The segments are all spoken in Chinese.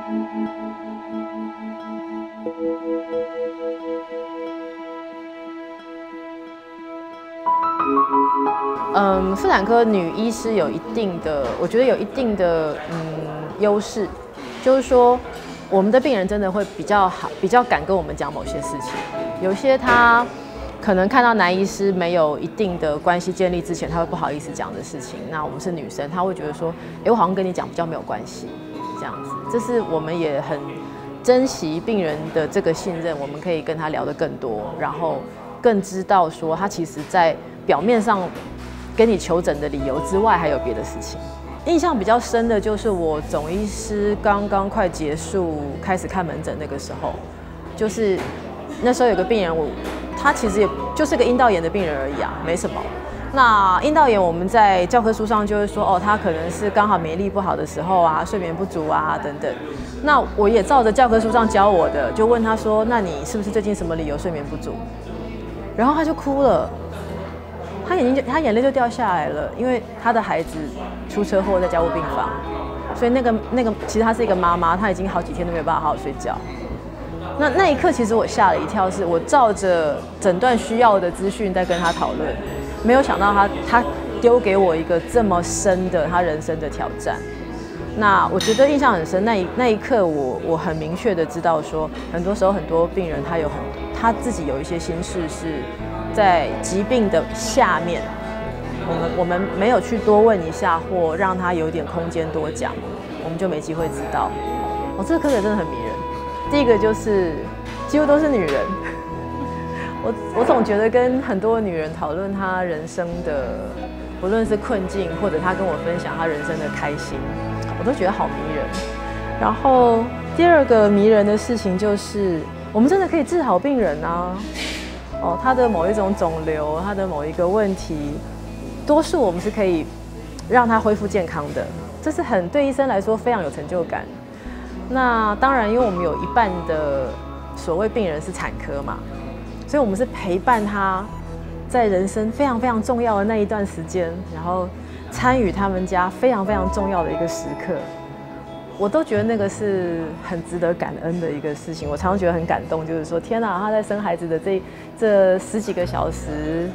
妇产科女医师有一定的，我觉得有一定的优势，就是说我们的病人真的会比较好，比较敢跟我们讲某些事情。有些他可能看到男医师没有一定的关系建立之前，他会不好意思讲的事情。那我们是女生，他会觉得说，我好像跟你讲比较没有关系，这样子。这是我们也很珍惜病人的这个信任，我们可以跟他聊得更多，然后更知道说他其实在表面上跟你求诊的理由之外，还有别的事情。印象比较深的就是我总医师刚刚快结束开始看门诊那个时候，就是那时候有个病人，他其实也就是个阴道炎的病人而已啊，没什么。那阴道炎我们在教科书上就会说，他可能是刚好免疫力不好的时候啊，睡眠不足啊等等。那我也照着教科书上教我的，就问他说，那你是不是最近什么理由睡眠不足？然后他就哭了。他眼泪就掉下来了，因为他的孩子出车祸在加护病房，所以那个其实他是一个妈妈，她已经好几天都没有办法好好睡觉。那一刻其实我吓了一跳，是我照着诊断需要的资讯在跟他讨论，没有想到他丢给我一个这么深的他人生的挑战。那我觉得印象很深，那一刻我很明确的知道说，很多时候很多病人他自己有一些心事是在疾病的下面，我们没有去多问一下，或让他有点空间多讲，我们就没机会知道。这个科学真的很迷人。第一个就是几乎都是女人，我总觉得跟很多女人讨论她人生的，不论是困境，或者她跟我分享她人生的开心，我都觉得好迷人。然后第二个迷人的事情就是，我们真的可以治好病人啊。他的某一种肿瘤，他的某一个问题，多数我们是可以让他恢复健康的，这是对医生来说非常有成就感。那当然，因为我们有一半的所谓病人是产科嘛，所以我们是陪伴他在人生非常非常重要的那一段时间，然后参与他们家非常非常重要的一个时刻。我都觉得那个是很值得感恩的一个事情。我常常觉得很感动，就是说，天哪，他在生孩子的这10几个小时，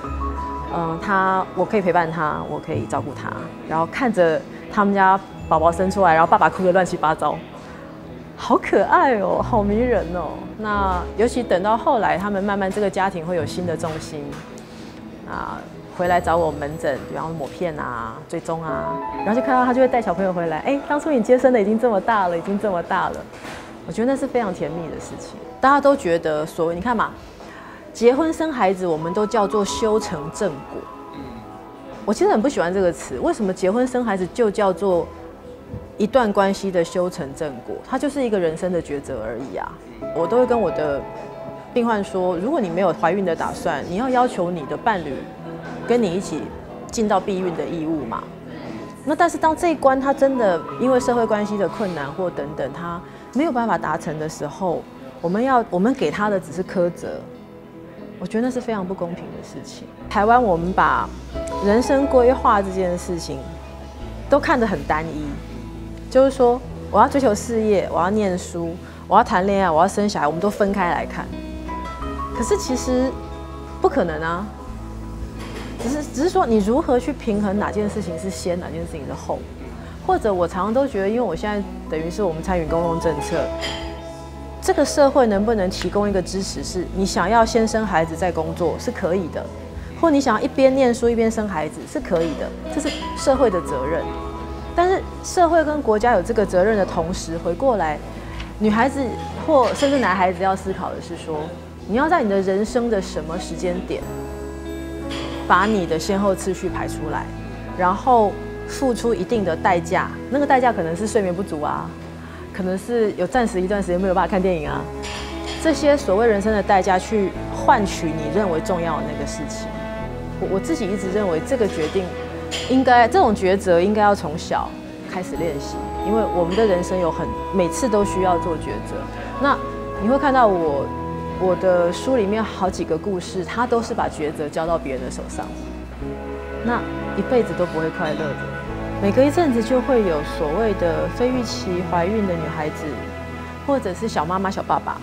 我可以陪伴他，我可以照顾他，然后看着他们家宝宝生出来，然后爸爸哭得乱七八糟，好可爱哦，好迷人哦。那尤其等到后来，他们慢慢这个家庭会有新的重心啊。回来找我门诊，比方说抹片啊、追踪啊，然后就看到他就会带小朋友回来。当初你接生的已经这么大了，已经这么大了，我觉得那是非常甜蜜的事情。大家都觉得所谓你看嘛，结婚生孩子我们都叫做修成正果。我其实很不喜欢这个词，为什么结婚生孩子就叫做一段关系的修成正果？它就是一个人生的抉择而已啊。我都会跟我的病患说，如果你没有怀孕的打算，你要求你的伴侣跟你一起尽到避孕的义务嘛。那但是当这一关他真的因为社会关系的困难或等等，他没有办法达成的时候，我们给他的只是苛责，我觉得那是非常不公平的事情。台湾我们把人生规划这件事情都看得很单一，就是说我要追求事业，我要念书，我要谈恋爱，我要生小孩，我们都分开来看。可是其实不可能啊。只是说你如何去平衡哪件事情是先，哪件事情是后，或者我常常都觉得，因为我现在等于是我们参与公共政策，这个社会能不能提供一个支持，是你想要先生孩子再工作是可以的，或你想要一边念书一边生孩子是可以的，这是社会的责任。但是社会跟国家有这个责任的同时，回过来，女孩子或甚至男孩子要思考的是说，你要在你的人生的什么时间点，把你的先后次序排出来，然后付出一定的代价。那个代价可能是睡眠不足啊，可能是有暂时一段时间没有办法看电影啊，这些所谓人生的代价去换取你认为重要的那个事情。我自己一直认为这个决定这种抉择应该要从小开始练习，因为我们的人生每次都需要做抉择。那你会看到我的书里面好几个故事，他都是把抉择交到别人的手上，那一辈子都不会快乐的。 每隔一阵子就会有所谓的非预期怀孕的女孩子，或者是小妈妈、小爸爸。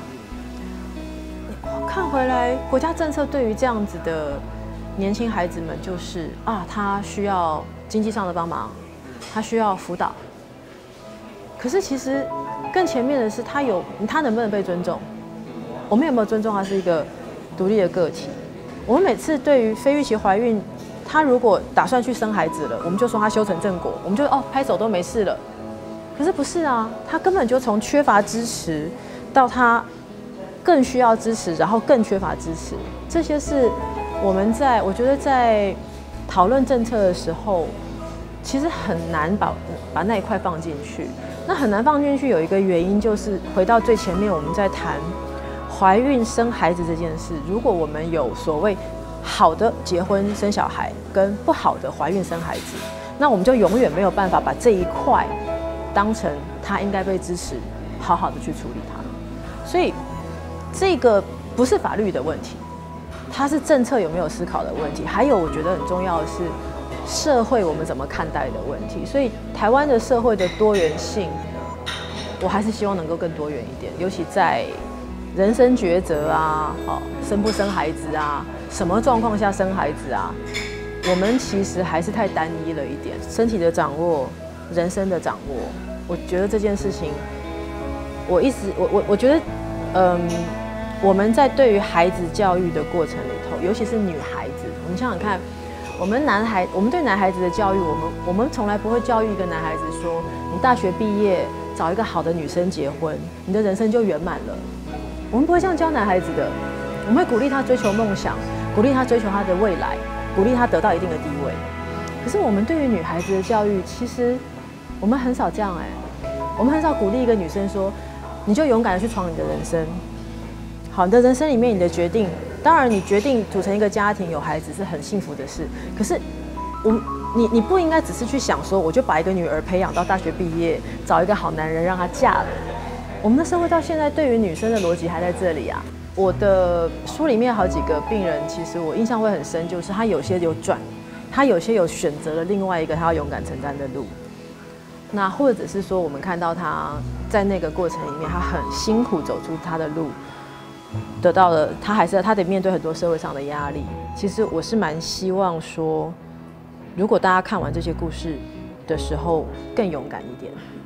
看回来，国家政策对于这样子的年轻孩子们，就是他需要经济上的帮忙，他需要辅导。可是其实更前面的是，他能不能被尊重？我们有没有尊重他是一个独立的个体？我们每次对于非预期怀孕，他如果打算去生孩子了，我们就说他修成正果，我们就拍手都没事了。可是不是啊，他根本就从缺乏支持到他更需要支持，然后更缺乏支持。这些是我觉得在讨论政策的时候，其实很难把那一块放进去。那很难放进去有一个原因，就是回到最前面我们在谈怀孕生孩子这件事。如果我们有所谓好的结婚生小孩跟不好的怀孕生孩子，那我们就永远没有办法把这一块当成他应该被支持，好好的去处理它。所以这个不是法律的问题，它是政策有没有思考的问题，还有我觉得很重要的是社会我们怎么看待的问题。所以台湾的社会的多元性，我还是希望能够更多元一点，尤其在人生抉择啊，生不生孩子啊，什么状况下生孩子啊，我们其实还是太单一了一点。身体的掌握，人生的掌握，我觉得这件事情，我觉得，我们在对于孩子教育的过程里头，尤其是女孩子，我们想想看，我们对男孩子的教育，我们从来不会教育一个男孩子说，你大学毕业找一个好的女生结婚，你的人生就圆满了。我们不会这样教男孩子的，我们会鼓励他追求梦想，鼓励他追求他的未来，鼓励他得到一定的地位。可是我们对于女孩子的教育，其实我们很少这样我们很少鼓励一个女生说，你就勇敢的去闯你的人生。好，你的人生里面你的决定，当然你决定组成一个家庭有孩子是很幸福的事，可是你不应该只是去想说，我就把一个女儿培养到大学毕业，找一个好男人让她嫁了。我们的社会到现在对于女生的逻辑还在这里啊。我的书里面好几个病人，其实我印象会很深，就是他有些有转，他有些有选择了另外一个他要勇敢承担的路。那或者是说，我们看到他在那个过程里面，他很辛苦走出他的路，得到了他得面对很多社会上的压力。其实我是蛮希望说，如果大家看完这些故事的时候更勇敢一点。